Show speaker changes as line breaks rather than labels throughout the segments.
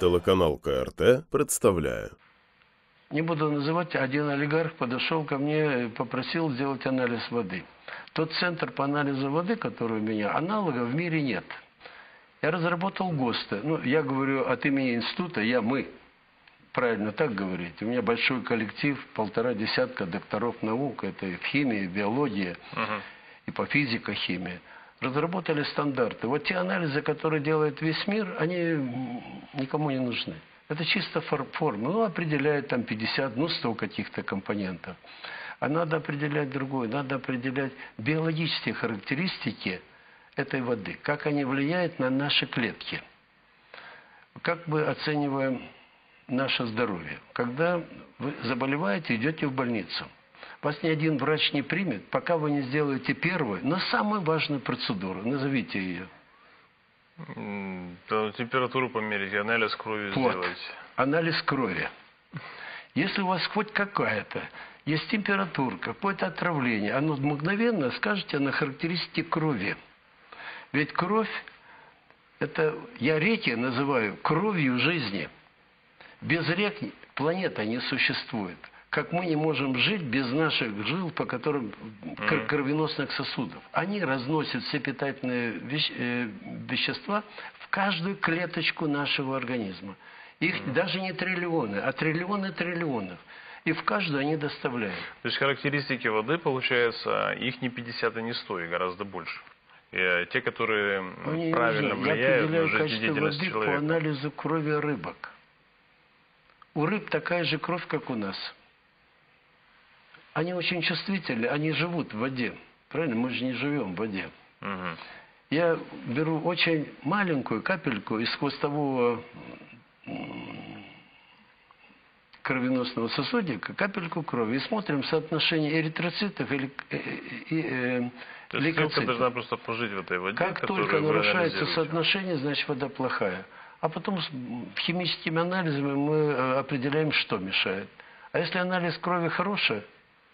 Телеканал КРТ представляє.
Не буду называть, один олигарх подошел ко мне и попросил сделать анализ воды. Тот центр по анализу воды, который у меня, аналогов в мире нет. Я разработал ГОСТы. Ну, я говорю от имени института, мы. Правильно так говорить. У меня большой коллектив, 1,5 десятка докторов наук. Это и в химии, и в биологии, и по физико-химии. Разработали стандарты. Вот те анализы, которые делает весь мир, они никому не нужны. Это чисто форма. Ну, определяет там 50, 100 каких-то компонентов. А надо определять другое. Надо определять биологические характеристики этой воды. Как они влияют на наши клетки. Как мы оцениваем наше здоровье. Когда вы заболеваете, идете в больницу. Вас ни один врач не примет, пока вы не сделаете первую, но самую важную процедуру. Назовите ее.
Температуру померить, анализ крови сделать.
Анализ крови. Если у вас хоть какая-то есть температура, какое-то отравление, оно мгновенно скажете на характеристике крови. Ведь кровь, это я реки называю кровью жизни. Без рек планета не существует. Как мы не можем жить без наших жил, по которым кровеносных сосудов. Они разносят все питательные вещества в каждую клеточку нашего организма. Их даже не триллионы, а триллионы триллионов. И в каждую они доставляют.
То есть характеристики воды, получается, их не 50 и не 100, и гораздо больше. И те, которые правильно влияют на жизнедеятельность человека.
Я определяю качество воды по анализу крови рыбок. У рыб такая же кровь, как у нас. Они очень чувствительны, они живут в воде. Правильно? Мы же не живем в воде. Я беру очень маленькую капельку из хвостового кровеносного сосудика, капельку крови, и смотрим соотношение эритроцитов и лейкоцитов.
Клетка должна просто пожить в этой воде.
Как только нарушается соотношение, значит вода плохая. А потом химическими анализами мы определяем, что мешает. А если анализ крови хороший,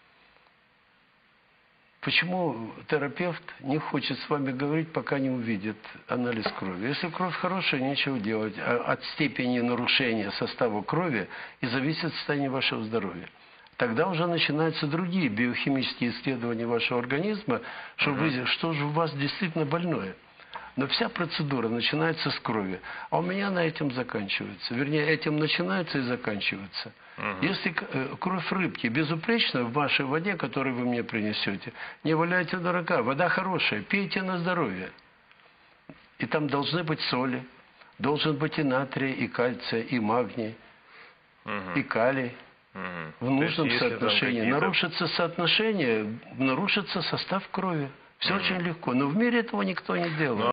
почему терапевт не хочет с вами говорить, пока не увидит анализ крови? Если кровь хорошая, нечего делать. А от степени нарушения состава крови и зависит состояние вашего здоровья. Тогда уже начинаются другие биохимические исследования вашего организма, что же у вас действительно больное. Но вся процедура начинается с крови. А у меня на этом заканчивается. Вернее, этим начинается и заканчивается. Если кровь рыбки безупречна в вашей воде, которую вы мне принесете, не валяйте дурака. Вода хорошая, пейте на здоровье. И там должны быть соли. Должен быть и натрий, и кальций, и магний, и калий. В нужном соотношении. Нарушится соотношение, нарушится состав крови. Все очень легко. Но в мире этого никто не делает.